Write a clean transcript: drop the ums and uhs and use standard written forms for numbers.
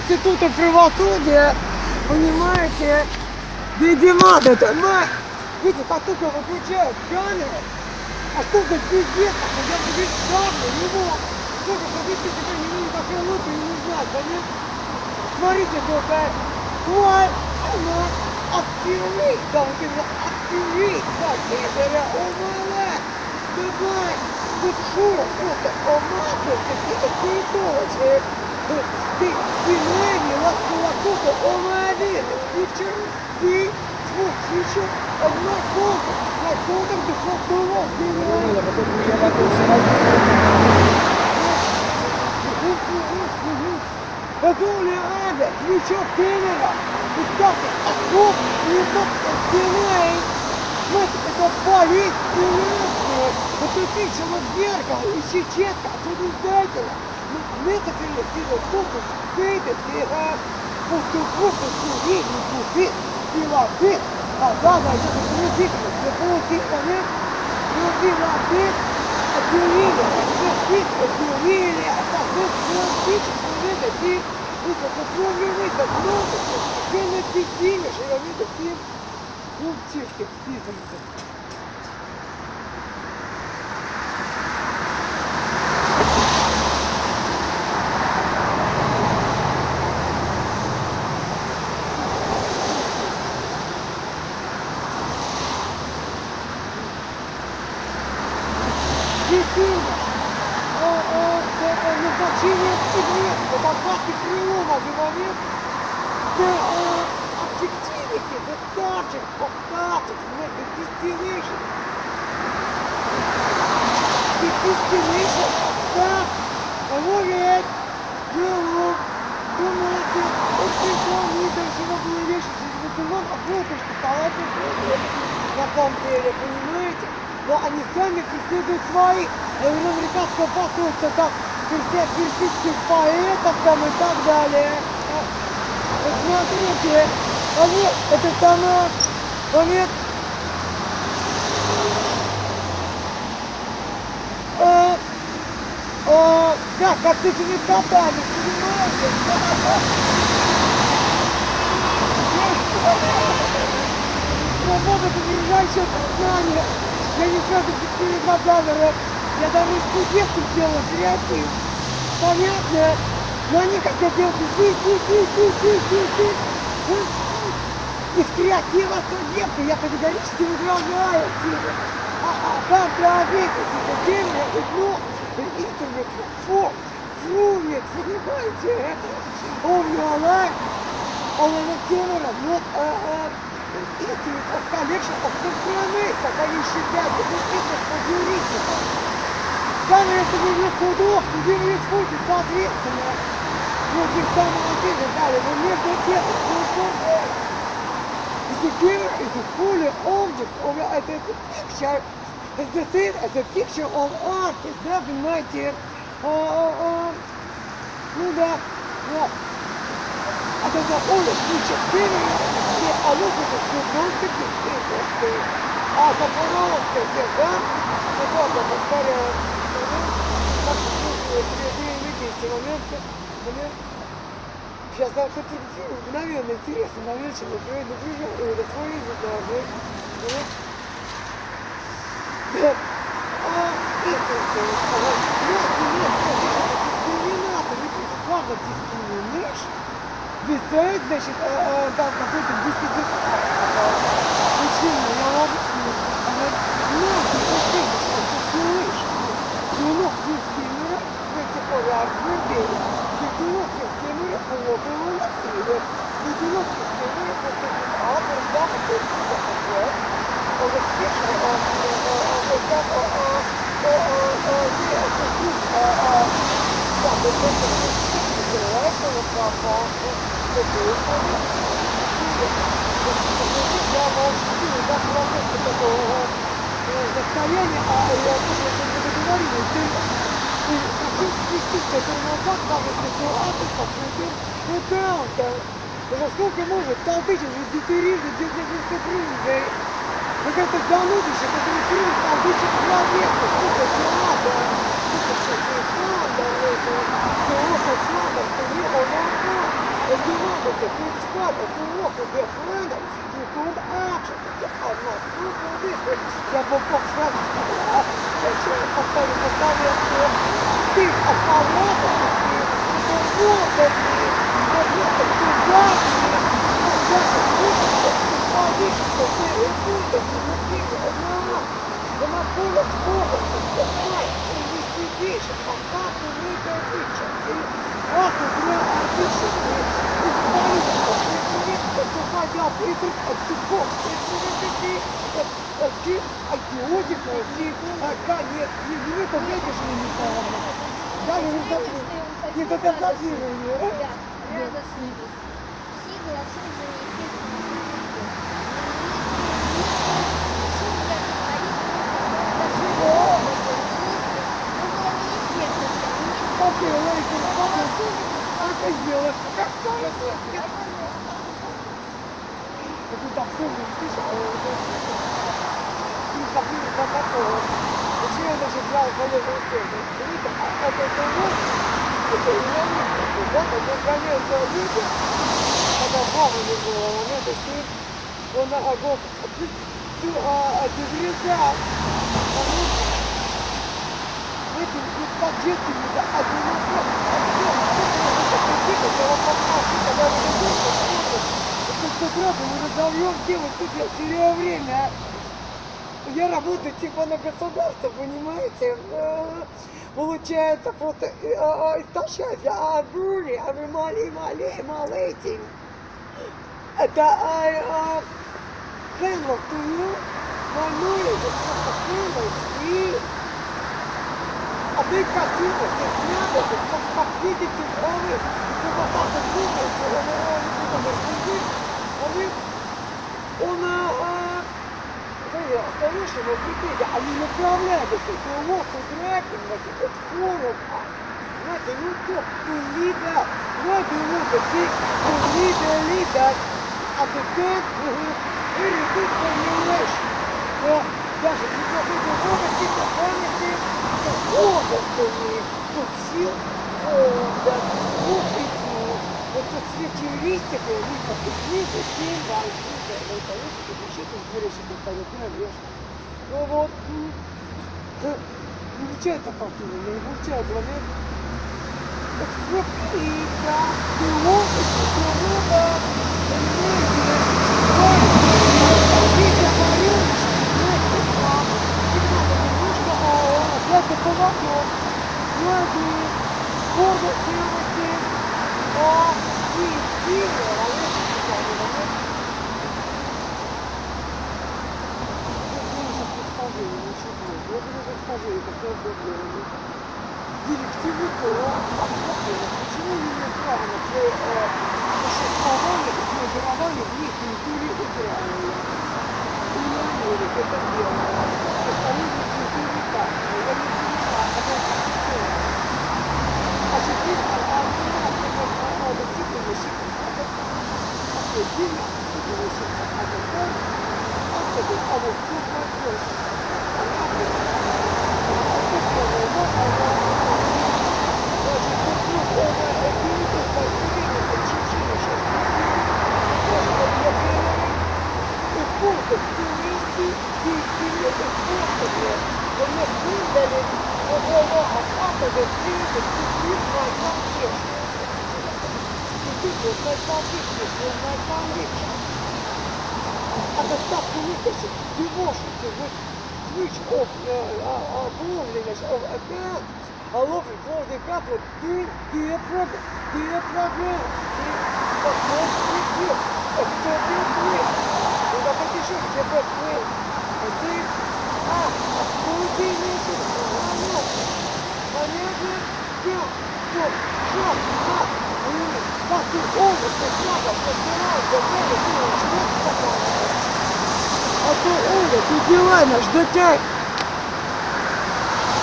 института правосудия, понимаете, видимо, это мать. Видите, как только выключают камеру, а сколько пиздец, когда будет сам, его, сколько ходите, теперь ему никакой лупы не нужна, понятно? Смотрите только, why not activate, да, вот именно activate, да, Кибера, умалать, давай, тут Шура, просто оматывай, какие-то культуры, ты не лакута, омадин, ты свечу, одна колка, на колках дышал кулок, Подумали, Ада, свечок тренера, и ставьте, а хоп, не тот, отделяй, вот это болит, тренировка, вот ты пишешь вот зеркало, ищи четко, отсюда издателя, это переносило фокус, это фига, фокус, видно, купит, пилотит, а главное, это переноситель, для получить момент, пилотит, отделили, отделили, а потом пилотит, это ты, высокопробный, так много, ты на пятиме, широми-то тем, ну, птички, птицами-то. Действительно, назначение предмета, попасть в крыло в один момент, objectivity, the subject of subject, the destination. The destination of that, говорит, диалог, думаете, очень помните, всего было вещи, он обводит, что таланты на самом деле, понимаете? Но они сами преследуют свои. Я говорю, американская построится как персидских поэтов там и так далее. Вот смотрите, они, это самое, момент, да, как с этими котами, понимаете? Свобода содержащая сознание. Я не сразу фиксирую на камеру, я даже студентов делаю креатив. Понятно? Но они хотят делать из креатива студента, я категорически возражаю тебе. Как прообейтесь, это время, ну, интернет, фу, нет, понимаете? Он не онлайн, он на камера, вот, Institute of Collection of Compromise, как они считают, это Institute of Juristica. Камера это не судов, где не исходит, соответственно, против самого тела дали, но между тем, the camera is a fully object of a picture, as the same as a picture of artist, да, понимаете, ну да, вот. А тогда он включит камеру, а вот это все просто пиздец, а Запорожская да, это повторяю, как видите, моменты, сейчас я концентрирую, мгновенно интересно, на вечер, напряжение, это свой язык, да, дискриминатор, ладно, дискриминation, висает, значит, там какой-то диссидент. Почему? Я объясню. Она много дискриминира, ветикулярный берег. Дискриминира полового насилия. Дискриминира автор, да, какой-то состояние, а я тоже не договорила, ты спустить к этому назад, даже ситуацию, как уже сколько может толпить уже детеризм, дезинфекция, вот это занудище, который крылья толпичит в голове, сколько все надо, сколько все надо, это, что надо, что не надо. Поднимайся, ты экспert, ты лох, у тебя френдов, ты код акшн, ты одна трудная мысль. Я бы мог сразу сказать, зачем я поставил, ты от поворота, ты вот ты нет, это зазирование. Рядом с ним. Сигла, Окей, лайки, как сделать? Как кажется? Это так сильно спешало. И забыли за такого. Зачем я даже брал полезную стену? Видите, это вот, это не вот, это гонялся видео, когда мама не было, он это сын, он огонь, отделял, это не так детки, не так, мы разовьем тему, тут я теряю время. Я работаю типа на государство, понимаете? Получается, просто истощать, а бурли, а вы малейте. Это хренло, тую, войную, это хренло, и... А вы хотите, как видите, он остаешься на прикрытии, они направляются, то лох, трекинг, это форум, знаете, ну то, лида, ноги лука, лида, а ты так, и тут понимаешь, что даже не заходит в области, то памяти, то областями, тут сил, да, вот тут свечеристика, листа, книга, 7 баллов. Ну вот, не получается партийно, не получается, момент. Экспроприация, природа, директивы по почему не имеют права на существование и формирование в их территории Израиля? И не Америка это делает. Представление территории так. Я не понимаю, это все. А теперь switch off loneliness of a man. I love it, closing couple, dear program. But most people, if you don't do it, you're not going to shoot your butt well. I think, понятно? Да, то, шаг, как ты область, шагом, подбирался, время, ты начнешь попадать. А то, Оля, ты дела наш, да как?